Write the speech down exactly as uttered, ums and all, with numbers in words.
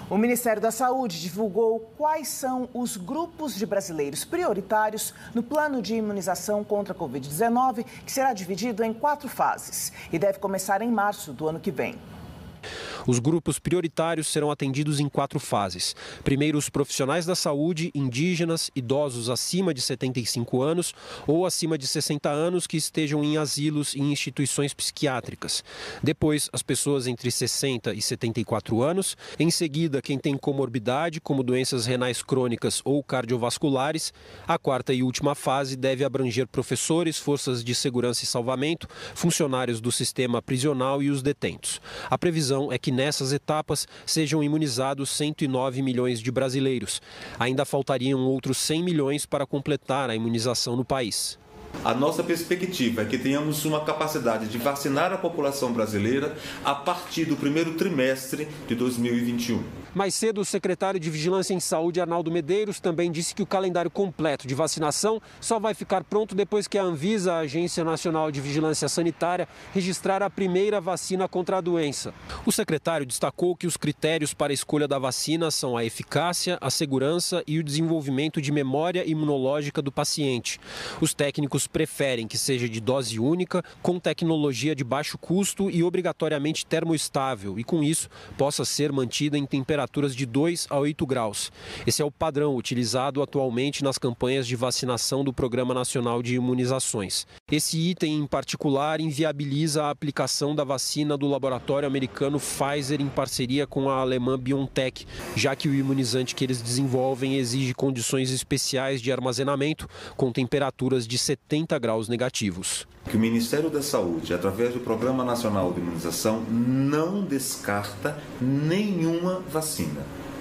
O Ministério da Saúde divulgou quais são os grupos de brasileiros prioritários no plano de imunização contra a covid dezenove, que será dividido em quatro fases e deve começar em março do ano que vem. Os grupos prioritários serão atendidos em quatro fases. Primeiro, os profissionais da saúde, indígenas, idosos acima de setenta e cinco anos ou acima de sessenta anos que estejam em asilos e instituições psiquiátricas. Depois, as pessoas entre sessenta e setenta e quatro anos. Em seguida, quem tem comorbidade, como doenças renais crônicas ou cardiovasculares. A quarta e última fase deve abranger professores, forças de segurança e salvamento, funcionários do sistema prisional e os detentos. A previsão é que nessas etapas sejam imunizados cento e nove milhões de brasileiros. Ainda faltariam outros cem milhões para completar a imunização no país. A nossa perspectiva é que tenhamos uma capacidade de vacinar a população brasileira a partir do primeiro trimestre de dois mil e vinte e um. Mais cedo, o secretário de Vigilância em Saúde, Arnaldo Medeiros, também disse que o calendário completo de vacinação só vai ficar pronto depois que a Anvisa, a Agência Nacional de Vigilância Sanitária, registrar a primeira vacina contra a doença. O secretário destacou que os critérios para a escolha da vacina são a eficácia, a segurança e o desenvolvimento de memória imunológica do paciente. Os técnicos preferem que seja de dose única, com tecnologia de baixo custo e obrigatoriamente termoestável, e com isso possa ser mantida em temperaturas de dois a oito graus. Esse é o padrão utilizado atualmente nas campanhas de vacinação do Programa Nacional de Imunizações. Esse item em particular inviabiliza a aplicação da vacina do laboratório americano Pfizer em parceria com a alemã BioNTech, já que o imunizante que eles desenvolvem exige condições especiais de armazenamento com temperaturas de setenta graus negativos. Que o Ministério da Saúde, através do Programa Nacional de Imunização, não descarta nenhuma vacina.